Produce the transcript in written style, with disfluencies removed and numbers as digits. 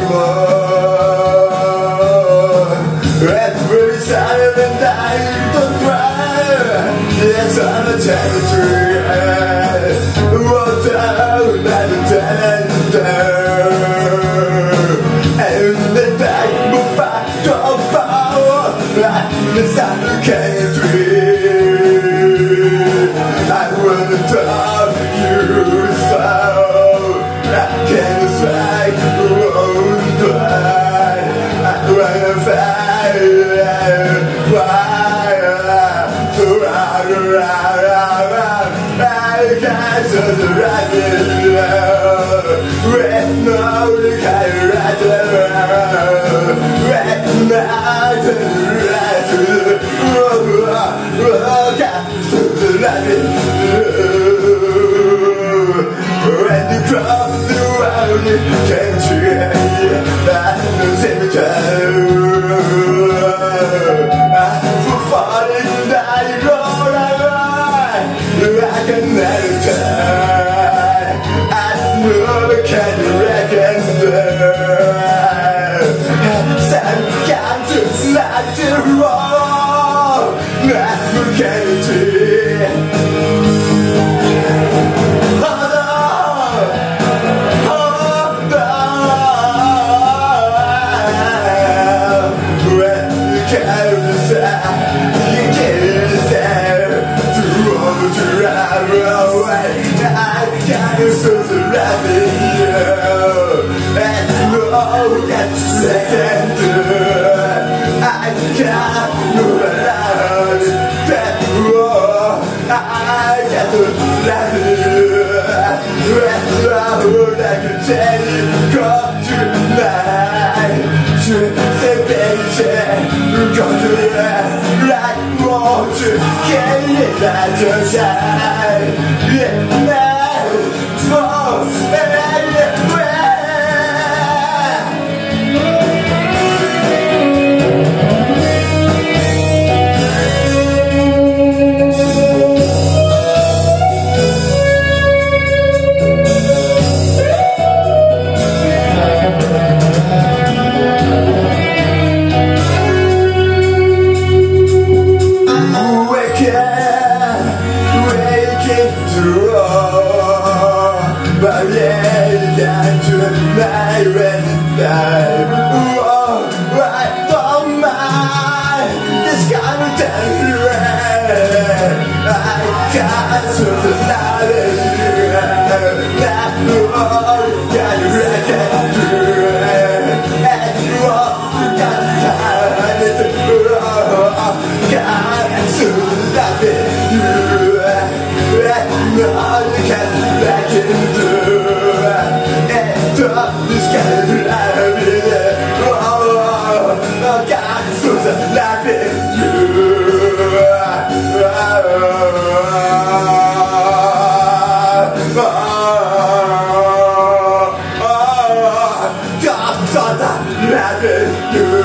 Every silent night don't cry. Yes, I'm a territory. What down at the tender. And the time will fight to power. I'm the country. I wanna talk to you so I can strike won't cry. I wanna fire, so I can't survive with no when you cross the road, can't you hear that cemetery? For falling down the road, I can never turn. I know can reckon there. Some can't let the road, never can you